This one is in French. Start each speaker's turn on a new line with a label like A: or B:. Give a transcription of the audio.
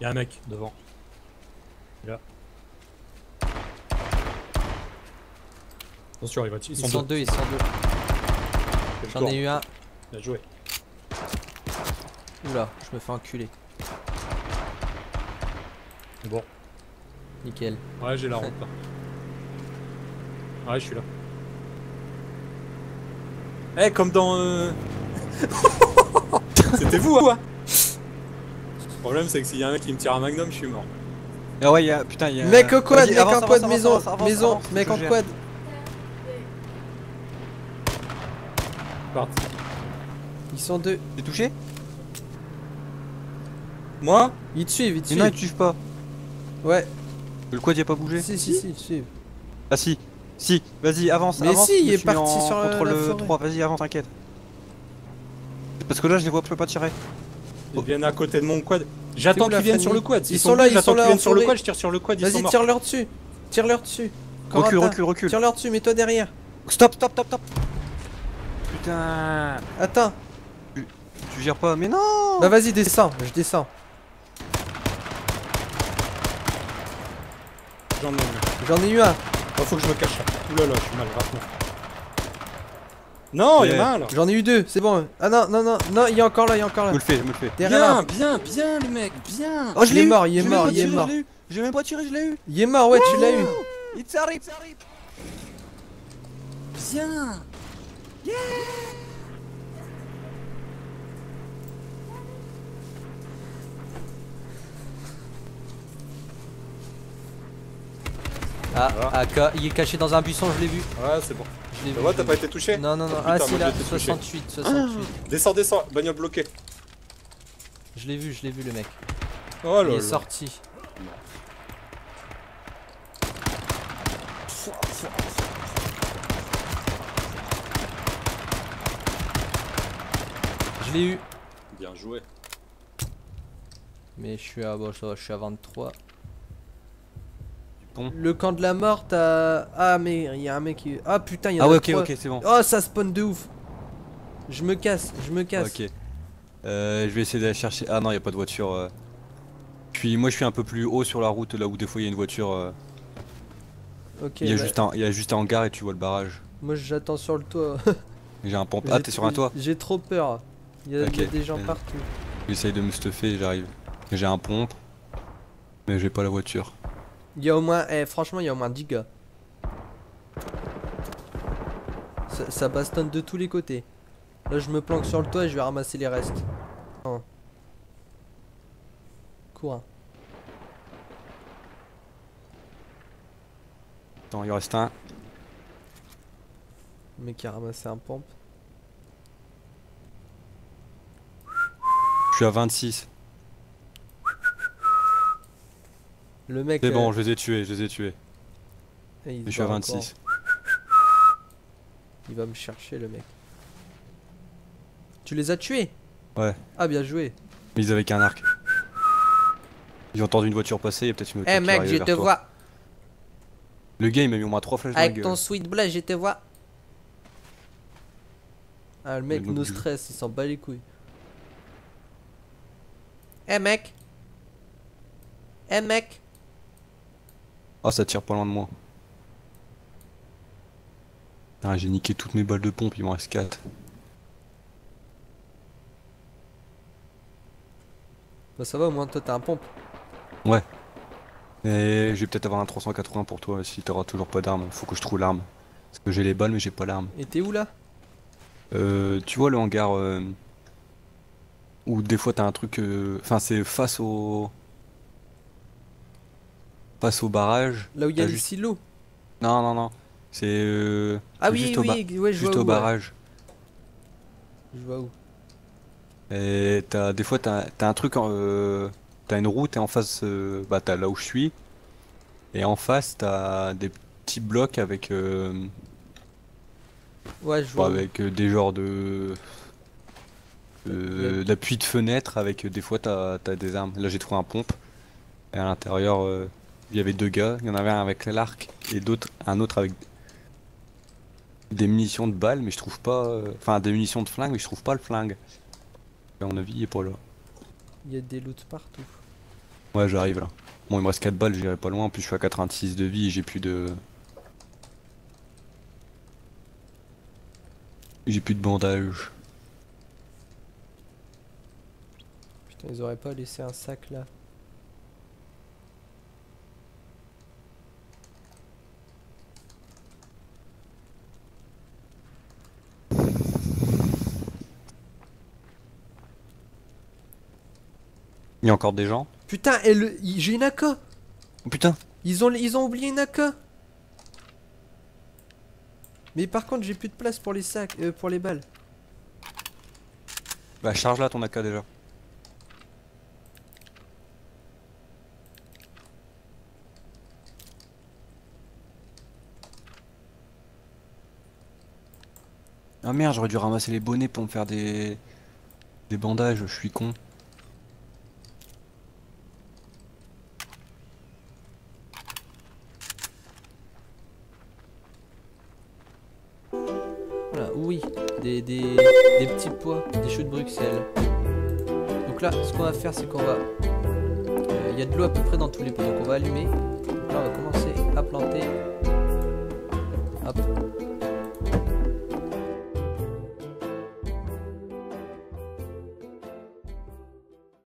A: Y'a un mec devant. Là. Attention, ils sont deux.
B: Ils sont deux. J'en ai eu un.
A: Bien joué.
B: Oula, je me fais enculer.
A: C'est bon.
B: Nickel.
A: Ouais, j'ai la route là. Ouais, je suis là. Eh, comme dans... C'était vous, hein. Le problème, c'est que s'il y a un mec qui me tire un magnum, je suis mort.
C: Ah ouais, y'a... Putain, y'a...
B: Mec au quad, mec
C: avance,
B: en quad,
C: avance,
B: maison,
C: avance, avance,
B: maison,
C: avance,
B: mec
C: je
B: en
C: gère.
B: quad.
A: Parti.
B: Ils sont deux.
C: T'es touché?
A: Moi?
B: Ils te suivent, ils te
C: Mais non, ils
B: suivent.
C: te tuent pas.
B: Ouais.
C: Le quad y a pas bougé?
B: Si, ils te suivent.
C: Ah si, si, vas-y, avance,
B: Mais
C: avance.
B: si, il
C: je
B: est
C: suis
B: parti
C: en
B: sur la
C: contrôle
B: forêt.
C: 3, vas-y, avance, t'inquiète. Parce que là, je les vois, je peux pas tirer.
A: Ils viennent à côté de mon quad. J'attends
B: où, la
A: qu'ils viennent
B: famille?
A: sur le quad.
B: Ils sont là, ils sont là,
A: J'attends qu'ils viennent
B: en
A: sur le
B: forêt.
A: quad, je tire sur le quad, ils sont
B: Vas-y,
A: morts.
B: tire-leur dessus. Tire-leur dessus.
C: Recule,
B: Corentin,
C: recule, recule.
B: Tire-leur dessus, mets-toi derrière.
C: Stop, stop, stop, stop. Putain.
B: Attends.
C: Tu gères pas, mais non.
B: Bah vas-y, descends, je descends.
A: J'en ai
B: J'en ai eu un.
A: Oh, faut que je me cache là. Oulala, je suis mal, rate-moi. Non, il y en a un là.
B: J'en ai eu deux, c'est bon. Ah non, non, non, non, il est encore là, il est encore là.
C: Je me le fais, je me le fais.
B: Derrière là.
A: Bien, le mec, bien.
C: Oh,
B: Il est mort, il est mort, il est mort.
C: J'ai même pas tiré, je l'ai eu.
B: Il est mort, ouais, tu l'as eu.
C: Il t'arrive,
A: Bien.
B: Ah, il est caché dans un buisson, je l'ai vu.
A: Ouais, c'est bon.
B: Je l'ai vu.
A: Ouais, t'as pas été touché?
B: Non, non, non.
A: Oh,
B: Ah,
A: putain,
B: si,
A: moi,
B: là,
A: j'ai été touché.
B: 68, 68.
A: Descends, descends, bagnole bloquée.
B: Je l'ai vu, le mec.
A: Oh là
B: Il est
A: là.
B: sorti. Je l'ai eu.
A: Bien joué.
B: Mais je suis à, bon, ça va, je suis à 23.
C: Bon.
B: Le camp de la mort, t'as... Ah, mais il y a un mec qui... Ah putain, il y en
C: Ah
B: a
C: ouais, ok,
B: trois.
C: ok, c'est bon.
B: Oh, ça spawn de ouf. Je me casse, je me casse.
C: Ok. Je vais essayer d'aller chercher. Ah non, y a pas de voiture. Puis moi, je suis un peu plus haut sur la route, là où des fois il y a une voiture.
B: Ok,
C: Il y a
B: bah,
C: juste un hangar et tu vois le barrage.
B: moi j'attends sur le toit.
C: J'ai un pompe. Ah, t'es sur un toit?
B: J'ai trop peur. Il y a,
C: Ok.
B: il y a des gens partout.
C: J'essaye de me stuffer et j'arrive. J'ai un pompe. Mais j'ai pas la voiture.
B: Il y a au moins... Eh, franchement, il y a au moins 10 gars. Ça bastonne de tous les côtés. Là, je me planque sur le toit et je vais ramasser les restes. Oh. Cours.
C: Attends, il en reste un.
B: Le mec qui a ramassé un pompe.
C: Je suis à 26.
B: Le mec...
C: C'est bon, je les ai tués, je les ai tués.
B: il
C: Mais
B: se
C: je suis à
B: bat
C: 26.
B: encore. Il va me chercher, le mec. Tu les as tués?
C: Ouais.
B: Ah, bien joué.
C: Mais ils avaient qu'un arc. Ils ont entendu une voiture passer, il y a peut-être une voiture
B: Eh
C: qui
B: mec,
C: arrive
B: je
C: vers
B: te
C: toi.
B: vois.
C: Le gars il m'a mis au moins 3 flèches dans la
B: Avec
C: gueule.
B: ton sweet blood, je te vois. Ah, le mec
C: Le
B: nous
C: mobile.
B: stresse, il s'en bat les couilles. Eh mec. Eh mec.
C: Ah, ça tire pas loin de moi. Ah, j'ai niqué toutes mes balles de pompe, il m'en reste 4.
B: Bah ça va, au moins toi t'as un pompe.
C: Ouais. Et je vais peut-être avoir un 380 pour toi si t'auras toujours pas d'arme. Faut que je trouve l'arme. Parce que j'ai les balles mais j'ai pas l'arme.
B: Et t'es où là?
C: Tu vois le hangar où des fois t'as un truc. Enfin, c'est face au. Face au barrage.
B: Là où il y a
C: T'as
B: les
C: juste-
B: silos.
C: Non, non, non. C'est.
B: Ah
C: c'est
B: oui,
C: juste
B: oui, ouais, je
C: juste
B: vois
C: au
B: où.
C: barrage.
B: Ouais. Je vois où.
C: Et des fois t'as un truc, t'as une route et en face, bah t'as là où je suis. Et en face t'as des petits blocs avec,
B: Ouais, je vois. Où.
C: avec des genres d'appui de fenêtre avec des fois t'as des armes. Là j'ai trouvé un pompe. Et à l'intérieur il y avait deux gars. Il y en avait un avec l'arc et un autre avec des munitions de balles mais je trouve pas. Enfin des munitions de flingue mais je trouve pas le flingue. À mon avis il est pas là.
B: Il y a des loots partout.
C: Ouais, j'arrive là. Bon, il me reste 4 balles, j'irai pas loin. En plus, je suis à 86 de vie et j'ai plus de. J'ai plus de bandage.
B: Putain, ils auraient pas laissé un sac là.
C: Il y a encore des gens?
B: Putain, j'ai une AK.
C: Oh putain!
B: Ils ont oublié une AK. Mais par contre, j'ai plus de place pour les sacs, pour les balles.
C: Bah, charge là ton AK déjà. Ah merde, j'aurais dû ramasser les bonnets pour me faire des bandages, je suis con.
B: Voilà, oui, des petits pois, des choux de Bruxelles. Donc là, ce qu'on va faire, c'est qu'on va... Il y a de l'eau à peu près dans tous les pots, donc on va allumer. Donc là, on va commencer